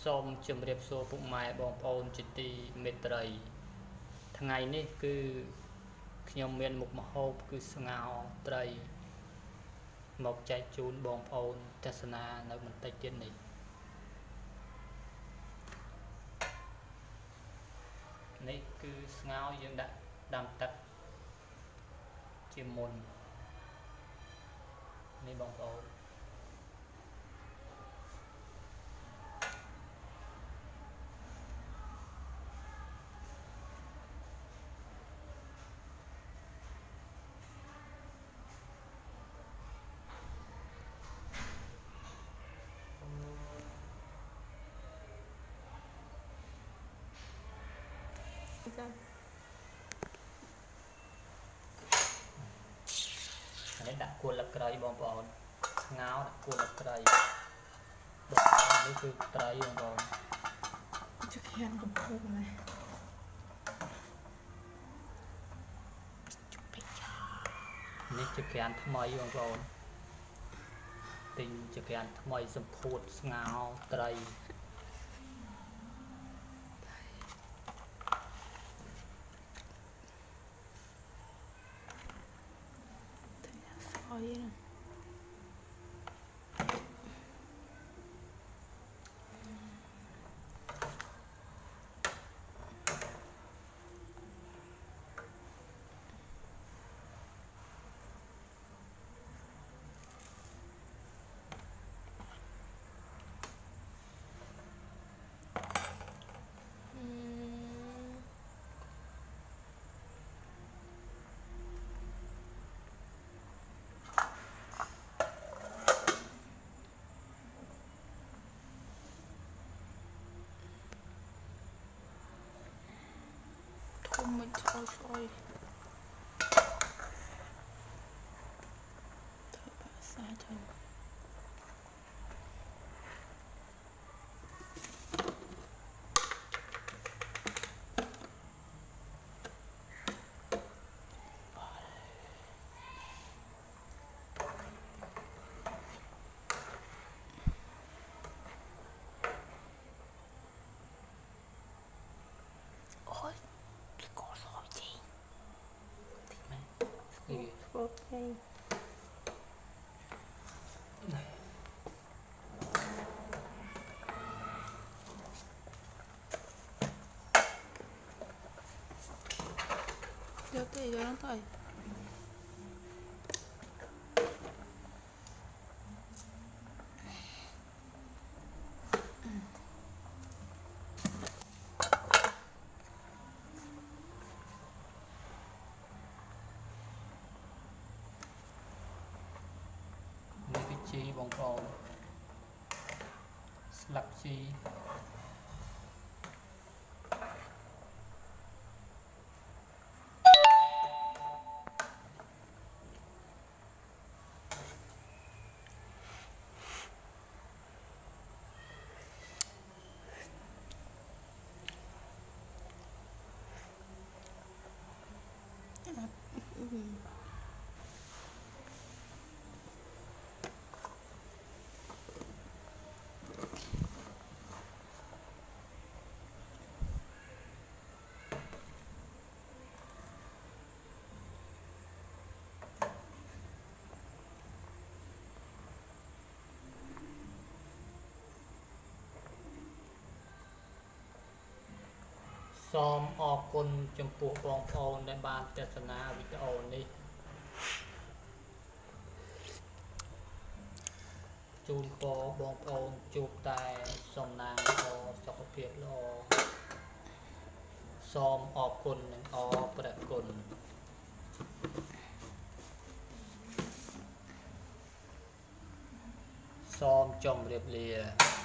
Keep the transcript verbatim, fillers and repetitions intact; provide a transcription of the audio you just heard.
Xôm chùm riêng xô bụng mài bóng ôn chỉ tì mệt rầy. Thằng ngày này cứ nhóm miền một mà hộp cứ ngào trầy một chạy chún bóng ôn Tesla nơi mình tay tiên này. Này cứ ngào dương đã đam tật chìm môn này bóng ôn. Này đặt cuốn lập cây bóng ôn ngáo đặt cuốn lập cây bóng ôn này cứ cây bóng ôn chắc hẹn cùng khô này នេះជាកានថ្មីបងប្អូនទិញជាកានថ្មីសម្ពោធស្ងោត្រីអីណា mình thôi thôi thôi bà xa thôi ôi ok được thì rồi nó thôi chi bóng ôn slap chiសូមអរគុណចំពោះបងប្អូនដែលបានទស្សនាវីដេអូនេះជូនពរបងប្អូនជួបតែសំណាងល្អសុខភាពល្អសូមអរគុណនិងអរព្រះគុណសូមជម្រាបលា